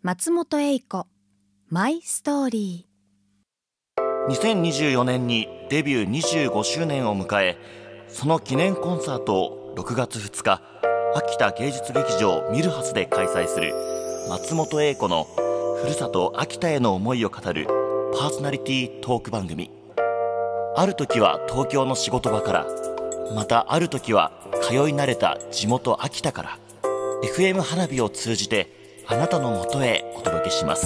松本英子マイストーリー。2024年にデビュー25周年を迎え、その記念コンサートを6月2日秋田芸術劇場ミルハスで開催する松本英子のふるさと秋田への思いを語るパーソナリティトーク番組。ある時は東京の仕事場から、またある時は通い慣れた地元秋田から、 FM 花火を通じてあなたのもとへお届けします。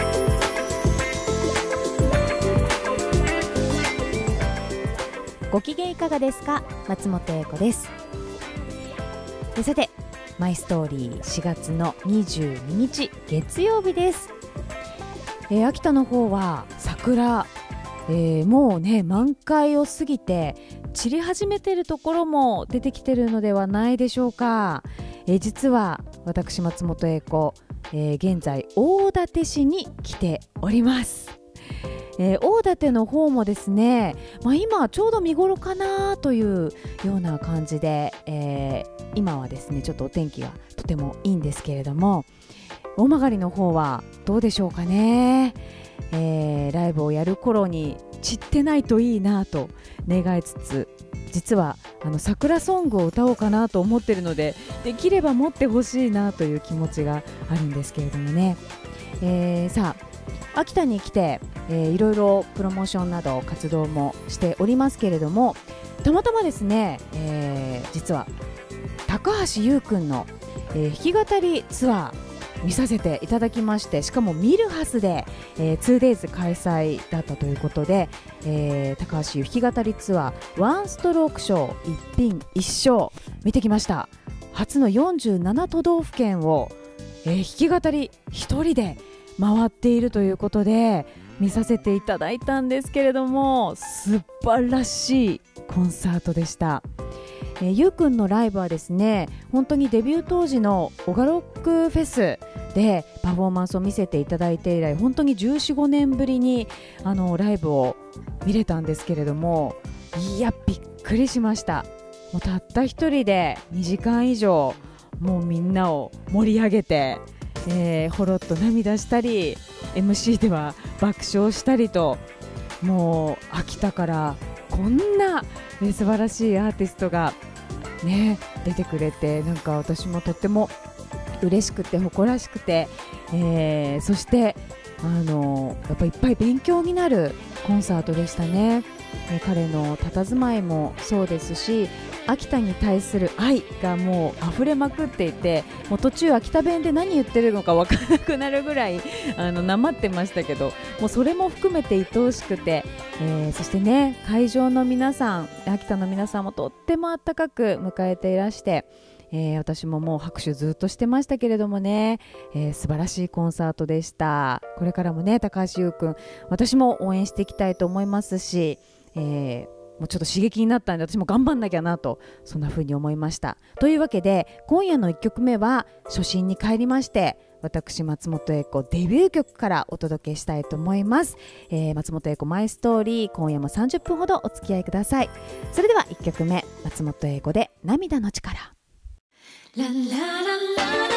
ご機嫌いかがですか？松本英子です。さて、マイストーリー4月の22日月曜日です。秋田の方は桜、もうね満開を過ぎて散り始めているところも出てきているのではないでしょうか。実は私松本英子、現在大館市に来ております。大館の方もですね、今ちょうど見頃かなというような感じで、今はですねちょっとお天気がとてもいいんですけれども、大曲の方はどうでしょうかね。ライブをやる頃に散ってないといいなと願いつつ、実は桜ソングを歌おうかなと思っているので、できれば持ってほしいなという気持ちがあるんですけれどもね。さあ秋田に来て、いろいろプロモーションなど活動もしておりますけれども、たまたまですね、実は高橋優くんの、弾き語りツアー見させていただきまして、しかもミルハスで、2days 開催だったということで、高橋優弾き語りツアーワンストロークショー一品一生見てきました。初の47都道府県を、弾き語り一人で回っているということで見させていただいたんですけれども、素晴らしいコンサートでした。ゆうくんのライブはですね、本当にデビュー当時のオガロックフェスでパフォーマンスを見せていただいて以来、本当に14、15年ぶりにライブを見れたんですけれども、いやびっくりしました。もうたった一人で2時間以上もうみんなを盛り上げて、ほろっと涙したり MC では爆笑したりと、もう秋田からこんな、素晴らしいアーティストが、ね、出てくれて、なんか私もとっても嬉しくて誇らしくて、そしてやっぱりいっぱい勉強になるコンサートでしたね。彼の佇まいもそうですし、秋田に対する愛がもう溢れまくっていて、もう途中秋田弁で何言ってるのか分からなくなるぐらいなまってましたけど、もうそれも含めて愛おしくて、そしてね会場の皆さん、秋田の皆さんもとっても温かく迎えていらして、私ももう拍手ずっとしてましたけれどもね、素晴らしいコンサートでした。これからもね高橋優くん、私も応援していきたいと思いますし、もうちょっと刺激になったんで私も頑張んなきゃなと、そんな風に思いました。というわけで今夜の1曲目は初心に帰りまして、私松本英子デビュー曲からお届けしたいと思います。松本英子マイストーリー、今夜も30分ほどお付き合いください。それでは1曲目、松本英子で涙の力。ラララララ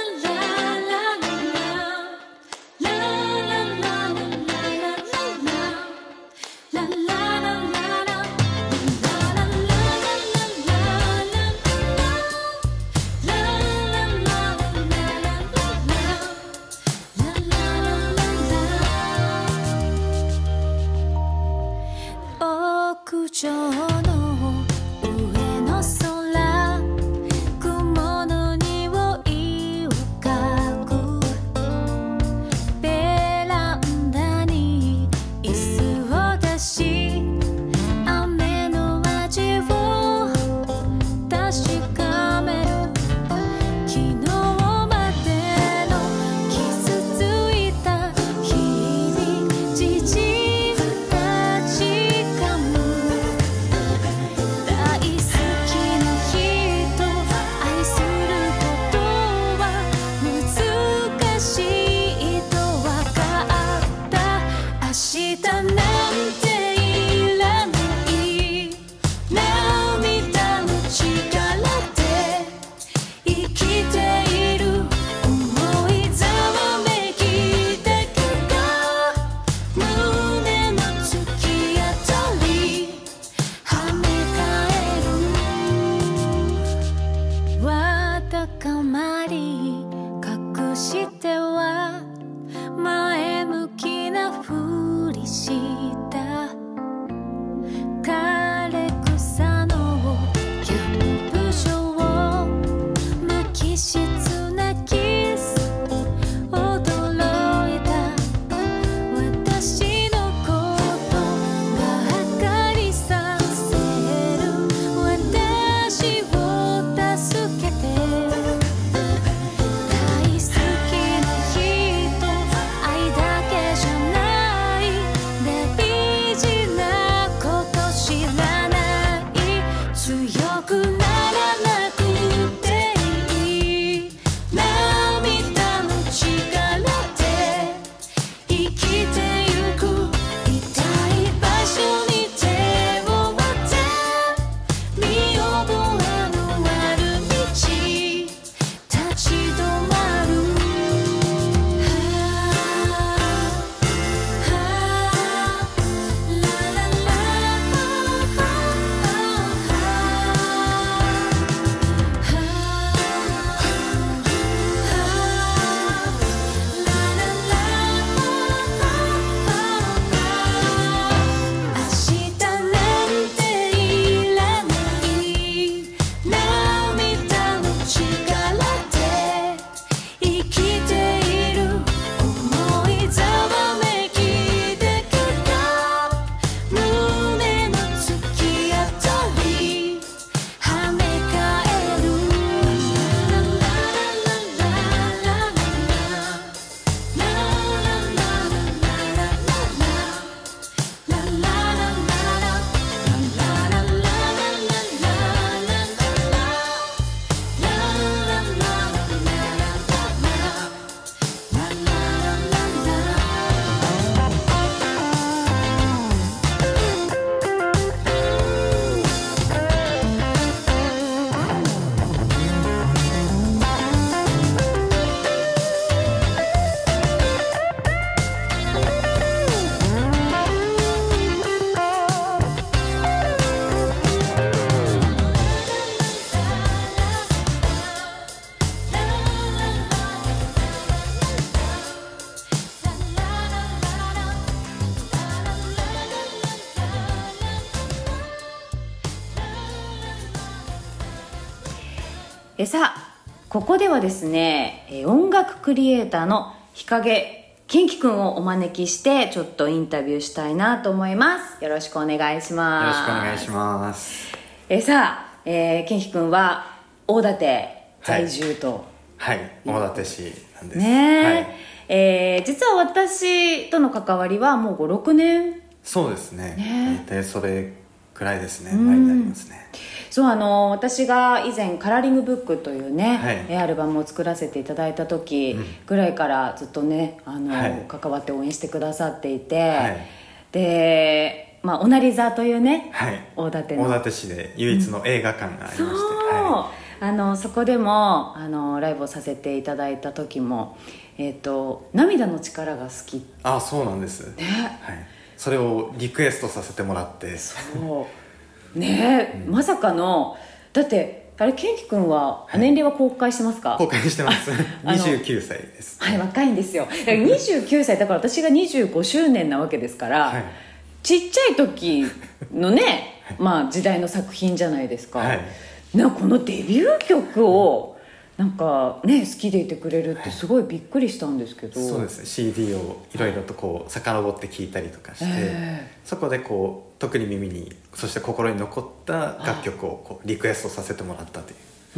屋上の上の空、雲の匂いさあここではですね、音楽クリエイターの日陰健貴くんをお招きしてちょっとインタビューしたいなと思います。よろしくお願いします。 よろしくお願いします。 さあ、健貴くんは大館在住と、 はい、大館市なんですね、はい、実は私との関わりはもう5、6年。 そうですね、大体それくらいですね、前になりますね。 そう、私が以前カラーリングブックというね、 はい、 アルバムを作らせていただいた時ぐらいからずっとねはい、関わって応援してくださっていて、はい、で、おなり座というね、 はい、 大館市で唯一の映画館がありまして、 はい、そこでもライブをさせていただいた時も、涙の力が好き。 あ、そうなんです、ね、はい、それをリクエストさせてもらって。 そうね、まさかの、だってあれ健貴君は年齢は公開してますか？ 公開してます29歳です。 はい、若いんですよ。だから29歳だから私が25周年なわけですから、はい、ちっちゃい時のね時代の作品じゃないですか、はい、このデビュー曲をなんかね好きでいてくれるってすごいびっくりしたんですけど、 そうですね、 CD をいろいろとこう遡って聴いたりとかして、そこでこう特に耳にそして心に残った楽曲をこうリクエストさせてもらったという、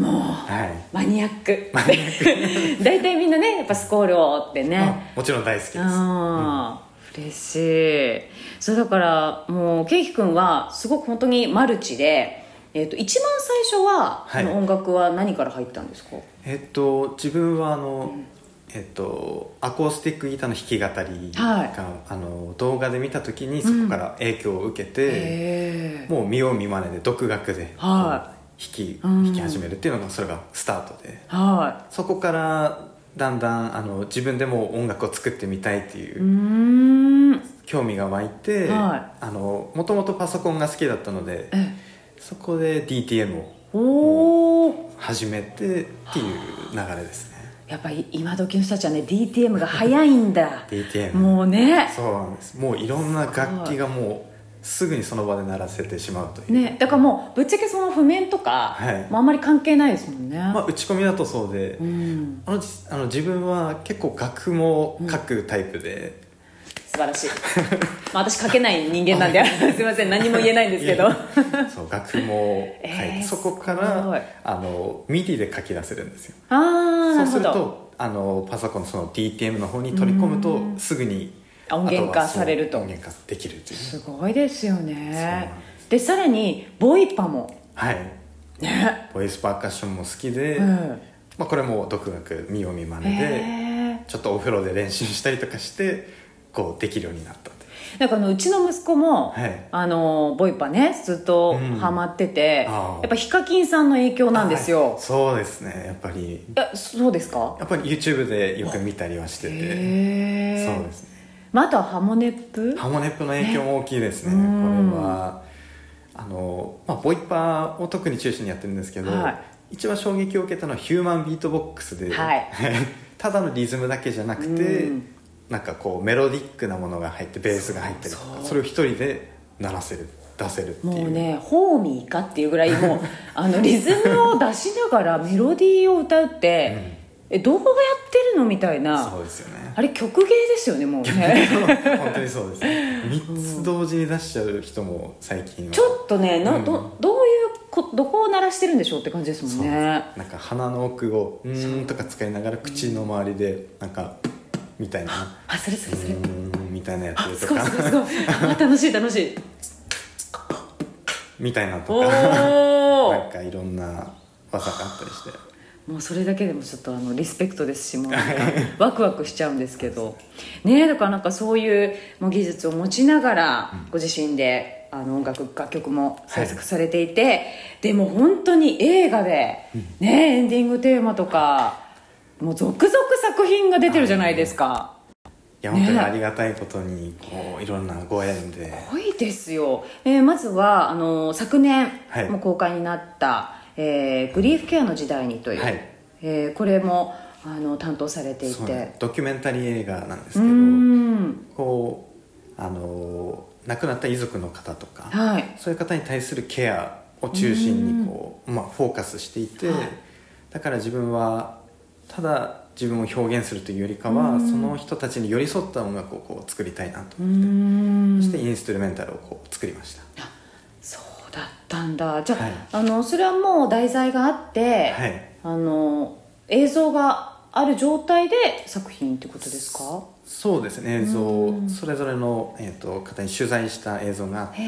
もう、はい、マニアック大体みんなねやっぱスコールをってね、 もちろん大好きです。 嬉しい。そうだからもうケイキ君はすごく本当にマルチで、一番最初は、はい、音楽は何から入ったんですか？ 自分はアコースティックギターの弾き語りが、はい、動画で見た時にそこから影響を受けて、もう見よう見まねで独学で、はい、弾き始めるっていうのがそれがスタートで、はい、そこからだんだん自分でも音楽を作ってみたいっていう興味が湧いて、もともとパソコンが好きだったので、そこで DTM を始めてっていう流れですね。 やっぱり今時の人たちはね DTM が早いんだ DTM もうね、 そうなんです。もういろんな楽器がもうすぐにその場で鳴らせてしまうという、 ね、だからもうぶっちゃけその譜面とか、はい、あんまり関係ないですもんね。 打ち込みだとそうで、自分は結構楽譜も書くタイプで、 素晴らしい私書けない人間なんですいません何も言えないんですけどそう楽譜も書いて、そこからMIDI で書き出せるんですよ。そうするとパソコンのその DTM の方に取り込むとすぐに音源化されると、 音源化できるという。 すごいですよね。でさらにボイパも、 はいね、ボイスパーカッションも好きで、これも独学見よう見まねでちょっとお風呂で練習したりとかしてこうできるようになった。 なんかうちの息子も、はい、ボイパねずっとハマってて、やっぱヒカキンさんの影響なんですよ。 そうですね、やっぱり。 そうですか？ やっぱり YouTube でよく見たりはしてて、そうですね。 あとはハモネップの影響も大きいですね。これはボイパを特に中心にやってるんですけど、はい、一番衝撃を受けたのはヒューマンビートボックスで、はい、ただのリズムだけじゃなくて、なんかこうメロディックなものが入ってベースが入ったりとか、それを一人で鳴らせる出せるっていう、 もうねホーミーかっていうぐらいもうリズムを出しながらメロディーを歌うって、どこがやってるのみたいな。 そうですよね。 あれ曲芸ですよねもうね本当にそうですね。3つ同時に出しちゃう人も最近はちょっとねどういうどこを鳴らしてるんでしょうって感じですもんね。 なんか鼻の奥をとか使いながら口の周りでなんかみたいな、 それみたいなやつとか、 すごい楽しいみたいなとかなんかいろんな技があったりして、 もうそれだけでもちょっとリスペクトですし、もうなんかワクワクしちゃうんですけどね。だからなんかそういうもう技術を持ちながら、ご自身で楽曲も制作されていて、でも本当に映画で、エンディングテーマとかもう続々作品が出てるじゃないですか。 いや本当にありがたいことにこういろんなご縁で、 すごいですよ。まずは昨年も公開になった、グリーフケアの時代にという、これも担当されていて、 ドキュメンタリー映画なんですけど、こう亡くなった遺族の方とか、そういう方に対するケアを中心にこう、フォーカスしていて、 だから自分はただ自分を表現するというよりかは、その人たちに寄り添った音楽をこう作りたいなと思って、そしてインストゥルメンタルをこう作りました。 そうだったんだ。じゃあ、それはもう題材があって、映像がある状態で作品ってことですか？ そうですね、映像それぞれの、方に取材した映像があって、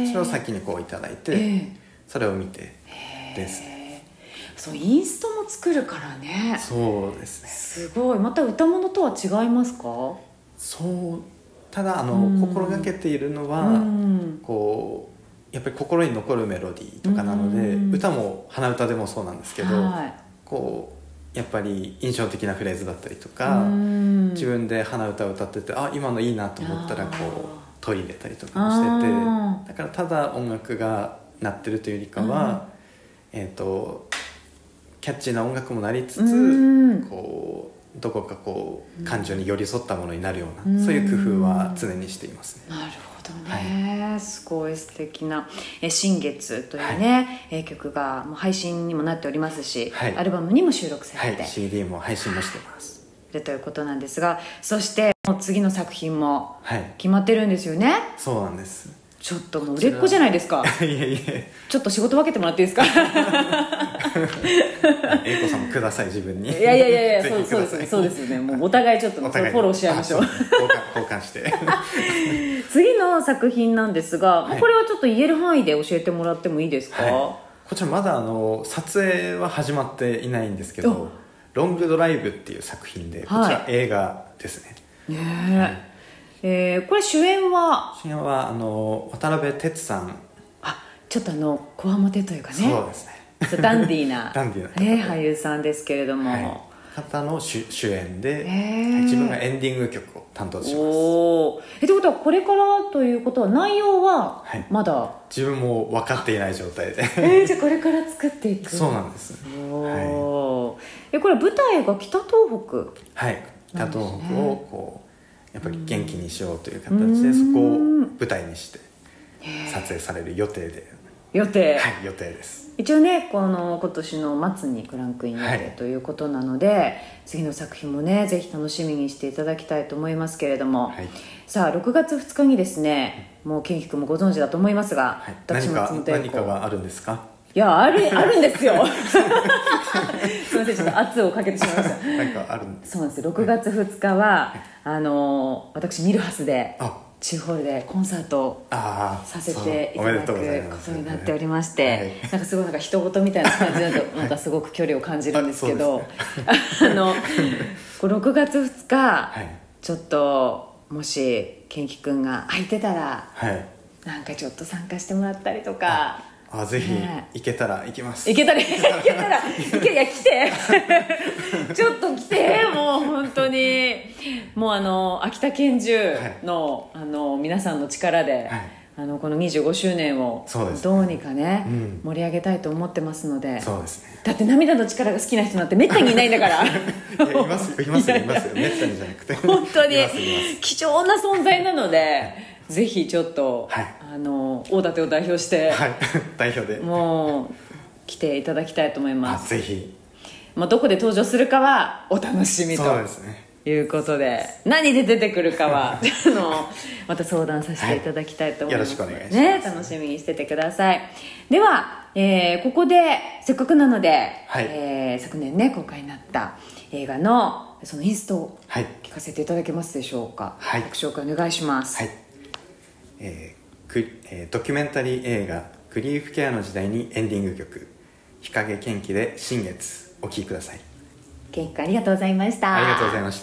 それを先にこういただいて、それを見てですね。 そう、インストも作るからね。 そうですね。 すごい。また歌物とは違いますか？ そう、ただ心がけているのは、こうやっぱり心に残るメロディーとかなので、歌も鼻歌でもそうなんですけど、こうやっぱり印象的なフレーズだったりとか、自分で鼻歌を歌ってて、あ、今のいいなと思ったらこう取り入れたりとかもしてて、だからただ音楽が鳴ってるというよりかは、キャッチーな音楽もなりつつ、こうどこかこう感情に寄り添ったものになるような、そういう工夫は常にしていますね。 なるほどね、すごい素敵な「新月」というね、曲がもう配信にもなっておりますし、アルバムにも収録されて、 CD も配信もしてますということなんですが、そしてもう次の作品も決まってるんですよね。 そうなんです。 ちょっともう売れっ子じゃないですか。 いえいえ、 ちょっと仕事分けてもらっていいですか？ 英子さんもください、自分に。 いやそうですよね。もうお互いちょっとフォローし合いましょう。 交換して次の作品なんですが、これはちょっと言える範囲で教えてもらってもいいですか？ こちらまだ撮影は始まっていないんですけど、ロングドライブっていう作品で、こちら映画ですね。 これ主演は渡辺哲さん。 ちょっとこわもてというかね、 そうですね、 ダンディーな俳優さんですけれども、 方の主演で、自分がエンディング曲を担当します。 ということはこれからということは内容はまだ、 自分も分かっていない状態でじゃあこれから作っていく。 そうなんです。 これ舞台が北東北、 北東北をこうやっぱり元気にしようという形で、そこを舞台にして撮影される予定です。 一応ね、今年の末にクランクイン予定ということなので、次の作品もねぜひ楽しみにしていただきたいと思いますけれども、さあ6月2日にですね、もうケンキ君もご存知だと思いますが、 何かがあるんですか？ いや、あるんですよすいません、ちょっと圧をかけてしまいました何かあるんです。 そうなんです。6月2日は、私ミルハスで中ホールでコンサートをさせていただくことになっておりまして、なんかすごい人事みたいな感じだとまたすごく距離を感じるんですけど、6月2日、ちょっともしケンキ君が空いてたら、なんかちょっと参加してもらったりとか。 ぜひ行けたら行きます。 いや来てちょっと来て、もう本当にもう秋田県中の、皆さんの力で、この25周年をどうにかね、盛り上げたいと思ってますので。 そうですね。 だって涙の力が好きな人なんてめったにいないんだからいますよめったにじゃなくて本当に貴重な存在なので、ぜひちょっと、大館を代表して、 代表でもう来ていただきたいと思います。 ぜひ、 どこで登場するかはお楽しみということで、何で出てくるかはまた相談させていただきたいと思います。 よろしくお願いします。 楽しみにしててください。では、ここでせっかくなので、昨年ね公開になった映画のそのインストを聞かせていただけますでしょうか？ご紹介お願いします。 ドキュメンタリー映画「グリーフケアの時代」にエンディング曲「日陰元気で新月」お聴きください。 ケンキ君ありがとうございました。 ありがとうございました。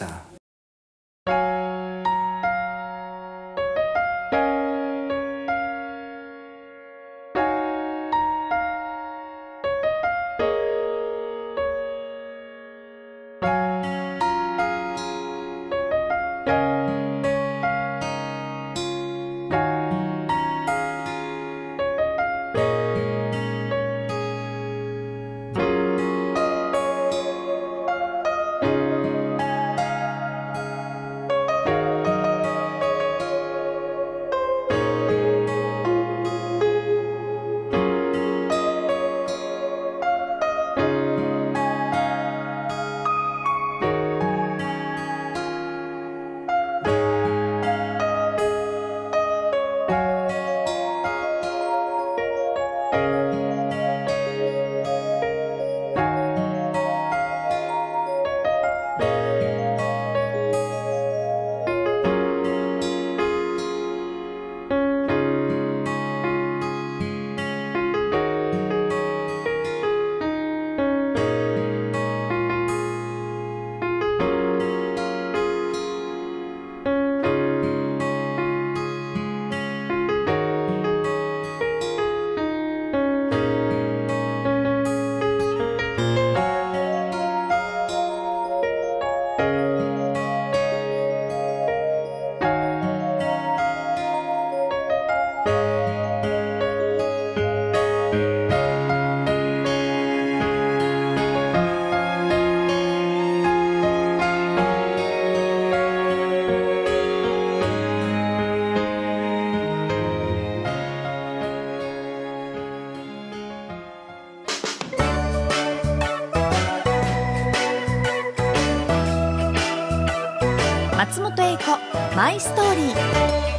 松本英子マイストーリー。